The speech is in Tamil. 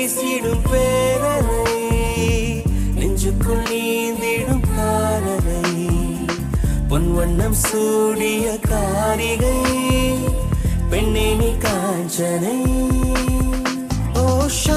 வீசிடும் பேரலை நெஞ்சுக்குள் நீந்திடும் காரலை பொன் வண்ணம் சூடிய காரிகை பெண்ணே நீ காஞ்சனை ஓ